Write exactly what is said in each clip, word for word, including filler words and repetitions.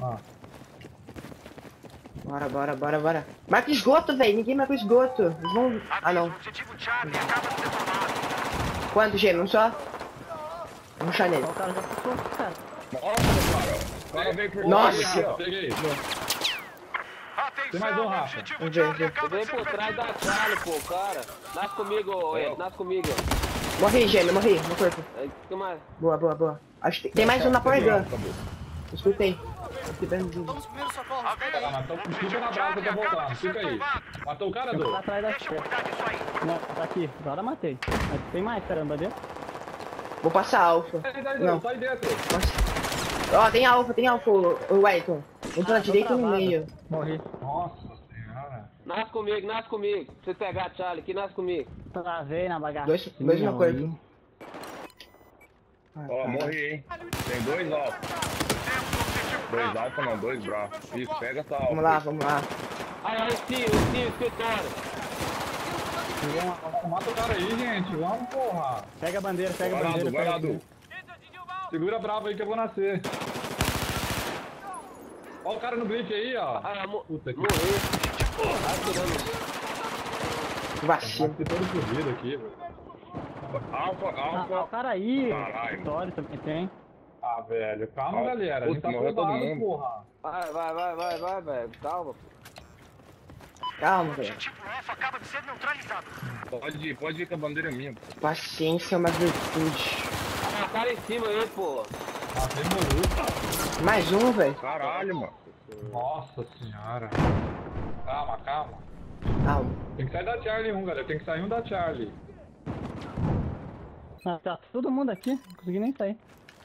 Ah. Bora, bora, bora, bora. Marca esgoto, velho. Ninguém marca esgoto. Eles vão... Ah, não. Quanto, G? Um só? Vamos puxar nele. O cara já passou, cara. Nossa, cara. O cara veio por Nossa. trás aqui, ó. Peguei. Tem mais um, Rafa. Vamos ver, vamos ver. Eu venho por trás da Charlie, pô, cara. Nasce comigo, Ed, nasce comigo. Morri, gêmeo, morri. No corpo. Aí, fica mais. Boa, boa, boa. Acho que tem, tem mais um na Power Gun. Escutei. Vamos primeiro socorro. Tá, mas tô, fica na brasa que eu tô voltando. Fica aí. Matou o cara, Tá doido? atrás da Charlie. Não, tá aqui. Agora matei. Mas tem mais, caramba, dentro. Vou passar alfa. Sai daí, Não. sai dentro. Ó, tem alfa, tem alfa, o o Wellington. Um pra Ah, tô direita e no travado. meio. Morri. Nossa senhora. Nasce comigo, nasce comigo. Pra você pegar a Charlie aqui, nasce comigo. Travei na bagaça. Dois, dois no corpo. Ah, Ó, tá. morri, hein. Tem dois alfa. Dois alfa não, dois bravos. Isso, pega essa alfa. Vamos lá, vamos lá. Aí, aí, sim, o sim, o escritório. Vamos, mata o cara aí, gente. Vamos, porra. Pega a bandeira, pega a Vai lá, bandeira. Du, vai pega lá, a Du. bandeira. Segura bravo aí que eu vou nascer. Ó o cara no glitch aí, ó. Ah, mo Puta que... morreu. Tá atirando. Vacilo. Tem todo fodido aqui, velho. Alfa, Ah, o alfa. cara aí. Caralho. Vitória também tem. Ah, velho. Calma, Ó, galera. A gente putz, tá morreu todo soldado, mundo. porra. Vai, vai, vai, vai, vai, velho. Calma. Calma, velho. Pode ir, pode ir que a bandeira é minha. Paciência é uma virtude. Ah, o cara em cima aí, pô. Matei meu Mais um, velho. Caralho, mano. Nossa senhora. Calma, calma. Calma. Tem que sair da Charlie um, galera. Tem que sair um da Charlie. Ah, tá todo mundo aqui. Não consegui nem sair.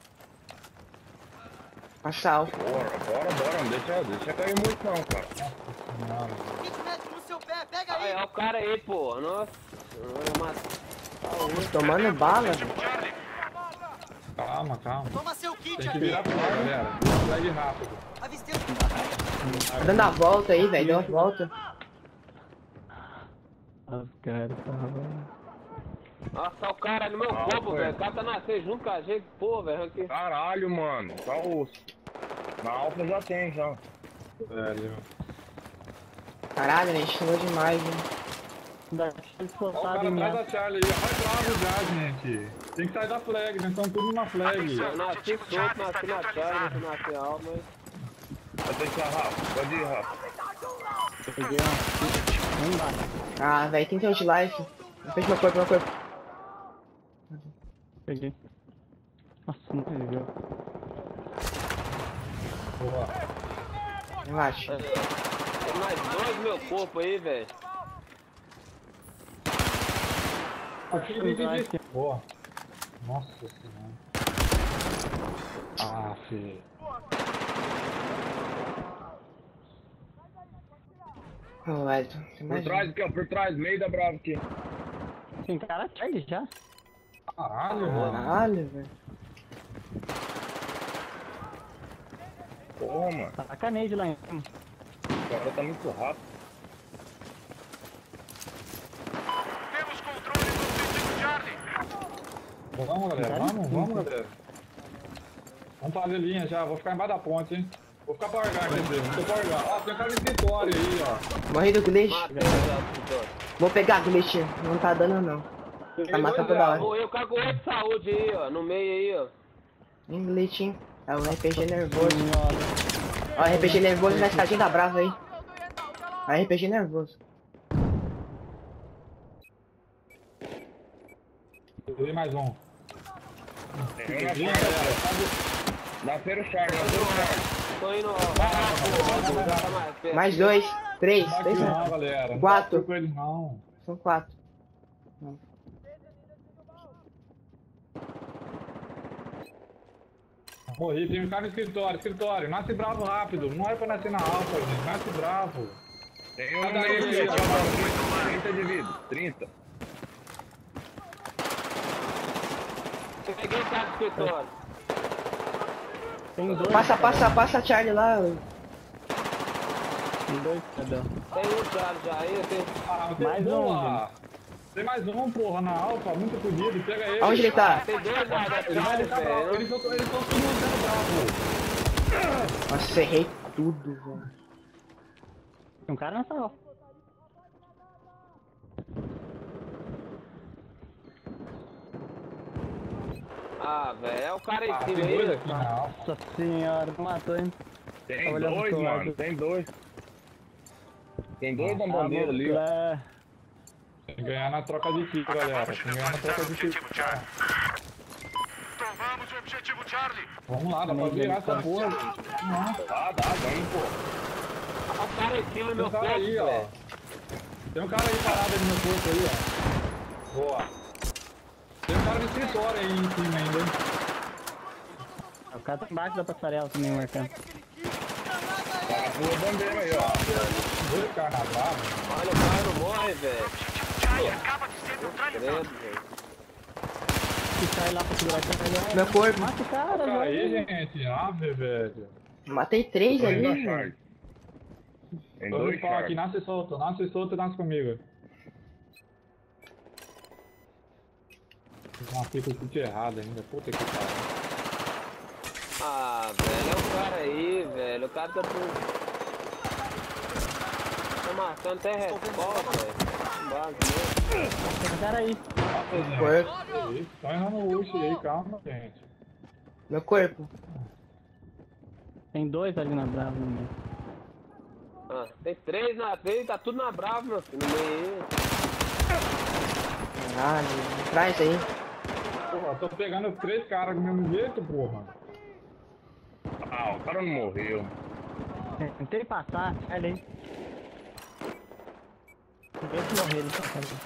Passa alfa. Bora, bora, bora. Não deixa, deixa cair muito não, cara. Senhora. vinte metros no seu pé, pega Aí, aí. ó o cara aí, pô. Nossa. Eu matei. Tomando bala, velho. Calma, calma. Toma seu kit Tem que aqui. virar flag, galera. Vira flag rápido. Avistei o Tá dando a volta aí, velho. Deu a volta. Os caras estavam. Nossa, o cara no meu Ah, corpo, foi. velho. O cara tá nascendo junto com a gente, pô, velho. Aqui. Caralho, mano. Tá osso. Na alfa já tem, já. Velho. Caralho, né? Chegou demais, hein? Da Ó o explosado cara em atrás mim. da Charlie aí. Vai bravo já, gente. Tem que sair da flag. Nós estamos tudo numa flag. Eu nasci solto, nasci na Charlie, nasci alto, mas... Vai deixar Rafa. Pode ir, Rafa. Peguei uma. Não dá. Ah, velho, trinta e oito de life. Fez meu corpo, meu corpo. Peguei. Nossa, não pegou. Boa. Relaxa. Tem mais dois no meu corpo aí, velho. Aqui, aqui, aqui. Boa. Nossa senhora. Ah, filho. Ô, Wellington. Tem Por mais trás um. aqui, ó. Por trás, meio da brava aqui. Tem cara atrás já. Caralho, mano. Caralho, velho. Porra, mano. Taca nade lá em cima. O cara tá muito rápido. Vamos, galera. Vamos, vamos, galera. Vamos fazer linha já. Vou ficar embaixo da ponte, hein. Vou ficar pra largar, quer dizer. Não tô pra largar. Ó, tem um cara no escritório aí, ó. Morri do glitch. Matei já, escritório. Vou pegar glitch. Não tá dando, não. Tá matando toda hora. Morreu o cara com oito de saúde aí, ó. No meio aí, ó. Tem glitch, hein? É o R P G nervoso. Ó, R P G nervoso na escadinha da brava aí. R P G nervoso. Tem mais um. Tem um na feira. Na feira o Charlie, na feira o Charlie. Tô indo, ó. Vai lá, pô. Vai lá, mais perto. Mais dois. Três. Não, Três. não, galera. Não Quatro. tá com ele, não. São quatro. Morri, tem um cara no escritório, escritório. Nasce bravo rápido. Não é pra nascer na alfa, gente. Nasce bravo. Tem um no Cada meio um aqui, aí, ó. ó. trinta de vida. trinta. Peguei o cara do escritório. Tem dois. Passa, passa, passa a Charlie lá. Tem dois, cadê? Tem um cara já aí, tem... Ah, tem Mais um um, lá. Tem mais um, porra, na alfa. Muito fodido. Pega ele. Aonde ele tá? Tem dois lá da Ele vai Charlie, ficar bravo. velho. Eles estão eles estão se mantendo bravo. Nossa, errei tudo, velho. Tem um cara nessa hora. Ah, velho, é o cara em Ah, cima tem aí. dois aqui na alfa. Nossa senhora, não matou, hein? Tem Tá olhando dois, pro mano, lado. tem dois. Tem dois na Ah, bandeira ali, ó. é... Tem que ganhar na troca de tiro, galera. Tem que ganhar na troca de tiro. Tomamos o objetivo Charlie. Vamos lá, dá pra virar essa porra, gente. Vamos lá. Dá, dá, vamos, pô. Olha o cara em cima do Tem meu um cara corpo, aí, ó. velho. Tem um cara aí parado aí no meu corpo aí, ó. Boa. Tem um cara de escritório aí em cima ainda, hein. O cara tá embaixo da passarela também, marcando. Tá na tua bandeira aí, ó. Dois caras na brava. Olha, o cara não morre, velho. Charlie acaba de ser neutralizado. Credo, velho. Se sai lá pra segurar aqui, Meu corpo. mata o cara, Cara aí, velho. gente. Ave, velho. Matei três Dois ali, na velho. Charlie. Tem Tô dois indo falar aqui, Charlie. nasce solto, nasce solto e nasce comigo. Fiz uma fita tudo errada ainda, puta que pariu. Ah, velho, é o cara aí, velho. O cara tá tudo. Tá marcando até resposta, velho. Base mesmo. Tem um cara aí. Corpo. Tá errando o Uchi aí, calma, gente. Meu corpo. Tem dois ali na Brava no meio. Ah, tem três na frente, tá tudo na brava, meu filho. No meio aí. Caralho, traz aí. Porra, tô pegando três caras do mesmo jeito, porra. Ah, o cara não morreu. Tentei passar, olha aí. Deixa eu morrer, ele tá fazendo.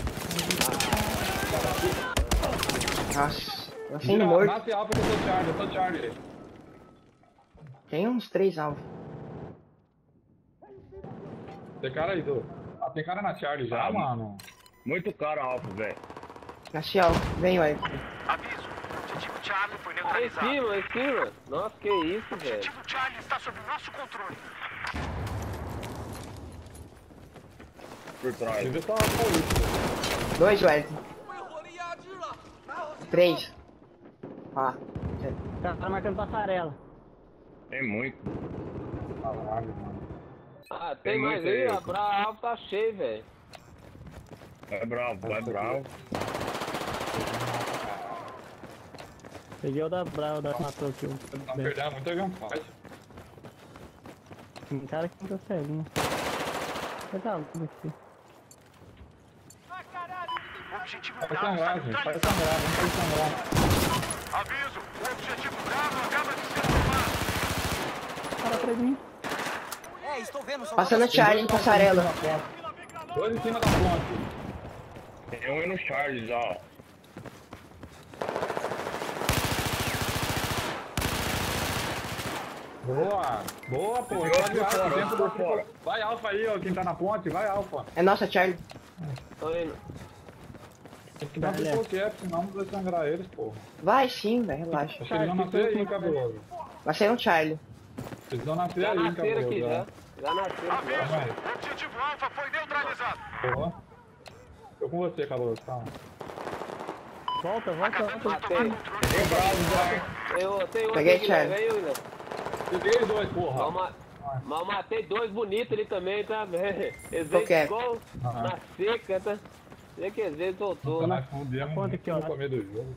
Nossa, eu sendo Gira, morto. nasce alfa que eu tô Charlie, eu tô Charlie. Tem uns três alvos. Tem cara aí, do. Ah, tem cara na Charlie já, Ah, mano. Muito cara alfa, velho. Nasci alvo. Vem, ué. Aviso. Objetivo Charlie foi Ah, em neutralizado. cima, em cima. Nossa, que isso, velho. Objetivo Charlie está sob nosso controle. Por trás. Devia estar polícia. Dois, ué. Três. Ah. O cara tá marcando passarela. Tem muito. Caralho, mano. Ah, tem, Tem mais muito aí, aí, a brava tá cheio, velho. Vai bravo, vai bravo. Peguei o da Brava, da matou aqui. Tá perdendo muita gunfight. Tem um cara aqui no celinho. Legal, como é que Objetivo Vai Bravo sangrar, está gente. Vai neutralizado. sangrar, vamos sangrar. Aviso. O objetivo Bravo acaba de ser tomado. cara pra mim? É, estou vendo. Só Passando a Charlie em passarela. Dois em cima da ponte. Tem um aí no Charlie já, ó. Boa, boa, pô. Outro Tá por ligado, fora, tempo outro do- por fora. Vai alfa aí, ó. Quem tá na ponte, vai alfa. É nossa, Charlie. Tô indo. Tem que dar Vai, pro cap, senão não vai sangrar eles, pô. Vai sim, velho. Relaxa. Acho que eles vão nascer aí, cabuloso. Vai ser um Charlie. Eles vão nascer Já aí, nasceram aqui, cabuloso. já. Já nasceram aqui, já. Calma aí. O objetivo Alfa foi neutralizado. Boa. Tô com você, cabuloso, calma. Volta, volta, volta. Matei. Tem bravo já. Eu tenho outro Peguei, aqui, Charlie. velho, William. Peguei os dois, Mas eu porra. ma- Mas eu matei dois bonitos ali também, tá? Eles Qual que é? igual Aham. na seca, tá? Vê que às vezes voltou. Tá né? mais fudendo ponta aqui, ó. no começo do jogo.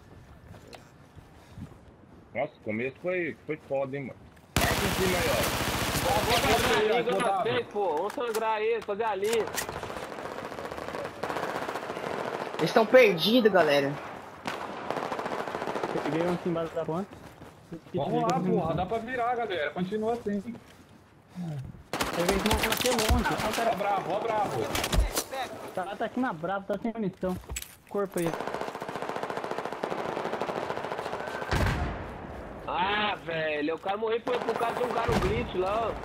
Nossa, o começo foi, foi foda, hein, mano. Marca em cima aí, ó. Vou fazer a aí, ó, liga Otávio. na frente, pô. Vamos sangrar eles, fazer a linha. Eles estão perdidos, galera. Peguei um aqui embaixo da ponte. Vamos lá, porra. Dá pra virar, galera. Continua assim. Peguei uma aqui longe. Olha o Ó cara. bravo, ó bravo. Tá, tá aqui na Brava, tá sem munição. Corpo aí. Ah, velho. O cara morreu por, por causa de um cara um glitch lá, ó.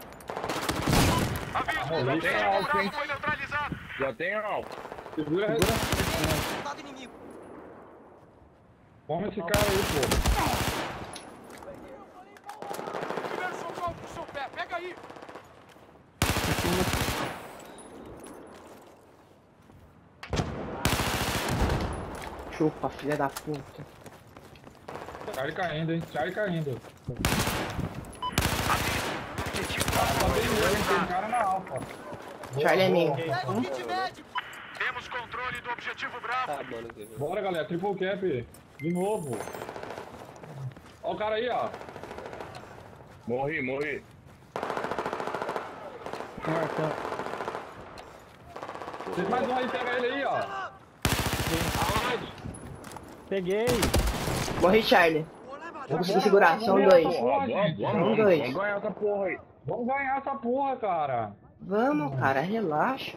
Aviso. Ah, O tem objetivo alfa, Bravo hein? foi neutralizado. Já tem alfa. Segura a resistência. Soldado inimigo. Vamos esse cara aí, pô. Primeiro socorro pro seu pé. Pega aí. Chupa, filha da puta. Charlie caindo, hein? Charlie caindo. tem cara na alfa. Charlie é minha. Pega o kit médico. Temos controle do objetivo Bravo. Tá, mano. aqui. Bora, galera, triple cap. De novo. Ó o cara aí, ó. Morri, morri. Marcando. Tem mais um aí, pega ele aí, ó. Aonde? Peguei. Morri, Charlie. Vou conseguir segurar, são dois. Porra, vamos, São vamos, dois. vamos ganhar essa porra aí. Vamos ganhar essa porra, cara. Vamos, cara, relaxa.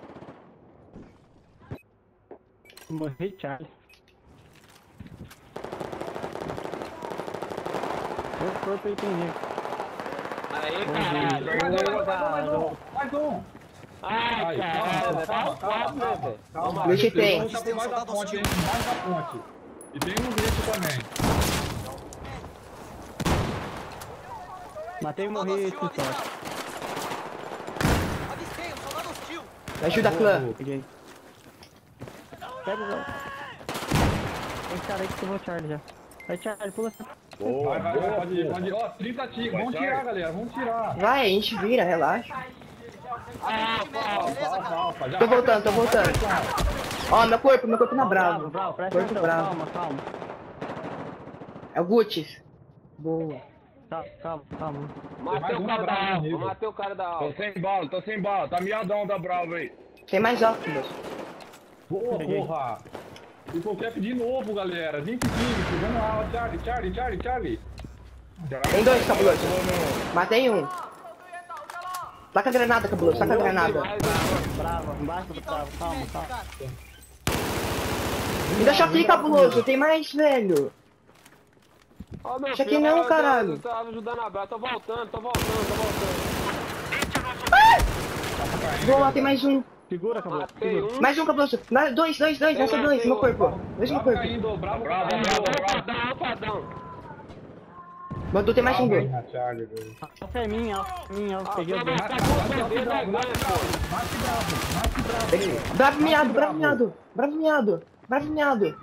Morri, Charlie. Meu corpo aí tem gente. Aí, caralho. Mais um, mais um, mais um. Ai, Aí, caralho. calma, Tá calma, quatro, né, velho? Calma, Glitch tem. Um tá mais da ponte, hein? Mais da ponte. E tem um glitch também. Matei e morri, Soldado hostil Tissão. avistado. Avistei um soldado hostil. Me ajuda, clã. Peguei. Pega o... Tem cara aí que levou o Charlie já. Vai, Charlie, pula. Boa, Vai, vai, vai, boa, pode ir, porra. pode ir. Ó, trinta tigres. Vai, Vamos sai. tirar, galera. Vamos tirar. Vai, a gente vira, relaxa. Ah, Kit médico, beleza, Alfa, cara? alfa. Já Tô vai, voltando, tô vai, voltando. vai. Ó, meu corpo, meu corpo na Bravo, bravo. bravo, presta Corpo atenção. bravo. Calma, calma. É o Gutis. Boa. Calma, calma, calma. Matei mais o um cara da bravo alfa. comigo. Matei o cara da Tô alfa. sem bala, tô sem bala. Tá miadão da Bravo aí. Tem mais óculos. Boa, Peguei. porra. Triple cap de novo, galera. vinte e cinco. Vamos lá, ó. Charlie, Charlie, Charlie, Charlie. Tem dois, cabuloso. Matei um. Taca a granada, cabuloso, taca a granada. Bravo, embaixo do bravo. Calma, calma. Cara, Me deixa aqui, cabuloso. Tem mais, velho. Ó, meu Isso aqui filho, não, eu- caralho. Eu tava ajudando a Brava. Tô voltando, tô voltando, tô voltando. Esse é nosso Boa, tem mais um. Segura, acabou. Matei Segura. um. Mais um, cabuloso. Mais- Dois, dois, dois. Nessa dois, no meu corpo. Dois no Bravo corpo. caindo, bravo Bravo, caindo. bravo, bravo. Alfadão, alfadão. Mandou, tem mais um. Bravo, dois. hein, Charlie, velho. Alfa é minha, alfa é minha. Alfa. Peguei o dois. Tá com o bandeira, ganha, pô. Mate bravo, mate bravo. Bravo miado, bravo miado. Bravo miado. Bravo miado.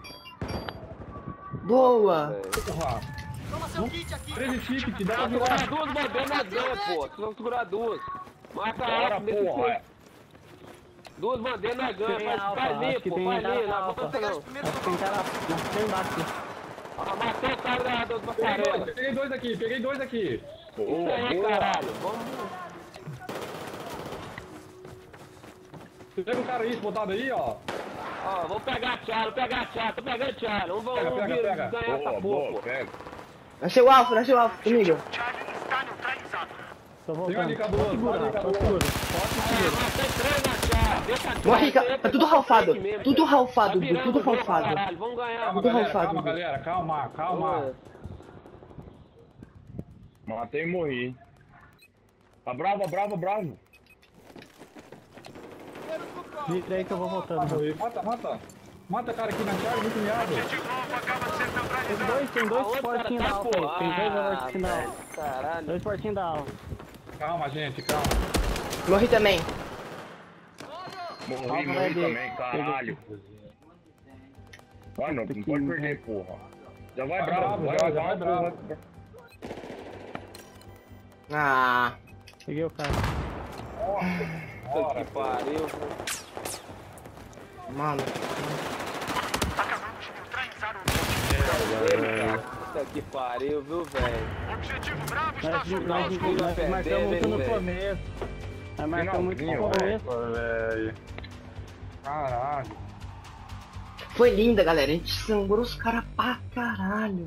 Boa. Porra. toma seu kit aqui. treze tickets, dá pra Segurar virar. duas bandeiras, nós ganha, pô. Vocês vão segurar duas. Marca a Bora, alfa, desse porra. jeito. Duas bandeiras, nós ganha. Tem Faz, alfa, faz acho ali, que pô. tem Faz cara ali, na não alfa. avança Pegar não. os primeiros Acho que tem cara tem embaixo. Ah, matei o cara da, da, da Peguei dois, passarela. peguei dois aqui, peguei dois aqui. Isso Boa, aí, boa. caralho. Vamos. Pega o cara aí, botado aí, ó. Ó, vou pegar a Charlie, vou pegar a Charlie, tô pegando a Charlie. Vamos, Pega, vamos pega, vir- pega. ganhar essa Boa, porra, boa, pô. pega. Nasceu o alfa, nasceu o alfa comigo. Charlie está neutralizado. Tô Tem ali, voltando. cabuloso, Pode segurar, ali, pode cabuloso. segurar. Ah, matei três na Charlie. Deixa a Morri, Charlie, ca- entra tudo com ralfado. fake mesmo, Tudo velho. ralfado, Tá Du, virando tudo o jogo, ralfado. caralho. Vamos ganhar. Calma, Tudo galera, ralfado, calma, Du. galera, calma, calma. Matei e morri. Tá bravo, bravo, bravo. Vira aí que eu vou voltando. Aí, Mata, mata. Mata cara aqui na Charlie, muito miado. Objetivo alvo acaba de ser Tem neutralizado. dois, tem dois Aonde o cara portinhos tá, da alfa pô? aí. Tem dois Ah, portinhos da velho, alfa. Caralho. Dois portinhos da alfa. Calma, gente, calma. Morri também. Morri, Calma, vai morri ver. também, caralho. Ah, não, não pode perder, porra. Já vai Vai bravo, bravo, vai, já, vai, já vai, vai bravo. vai. Ah. Peguei o cara. Puta que pariu. Mano. Acabamos de neutralizar o Puta que pariu, viu, velho? objetivo Bravo. Está Nós, sob nós, nosso nós, nós perdendo, marcamos muito hein, no velho? começo. Nós marcamos muito no Finalzinho, começo. Velho. Caralho. Foi linda, galera. A gente sangrou os caras pra caralho.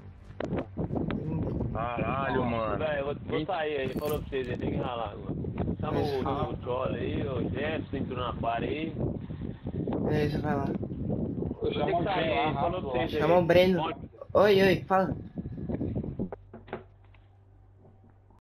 Caralho, mano. Velho, eu vou, vou sair aí, falou pra vocês, aí, tem que ralar agora. Chama o, o Chole aí, o Jefferson entrou na parede aí. Beleza, vai lá. Eu Vou ter chamo que o sair trem lá, aí, falou pra rápido, vocês aí. Chama o Breno. Oi, oi, fala.